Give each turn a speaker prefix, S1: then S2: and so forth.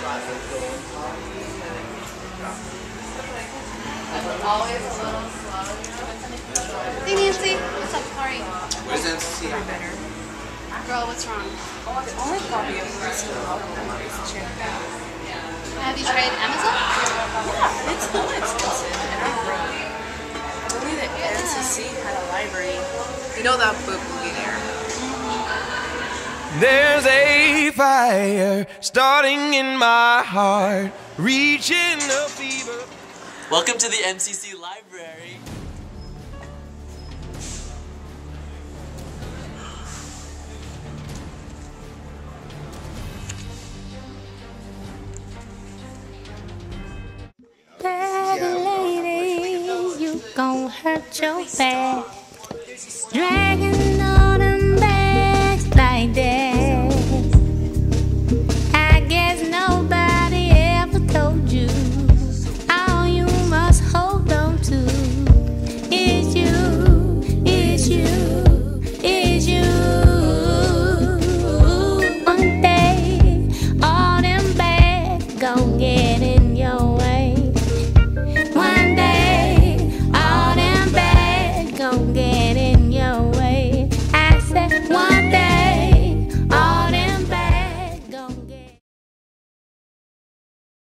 S1: Always a little slow, you know? Hey Nancy, what's up? How are you?
S2: Where's NCC?
S1: Better. Girl, what's wrong?
S3: It's only coffee and some alcohol.
S1: Have you tried Amazon?
S3: Yeah, it's inexpensive and I'm broke. If only the NCC had a library. You know that book will be there.
S4: There's a fire starting in my heart, reaching a fever.
S2: Welcome to the MCC library.
S5: Bad lady, you gon' hurt your back. Dragging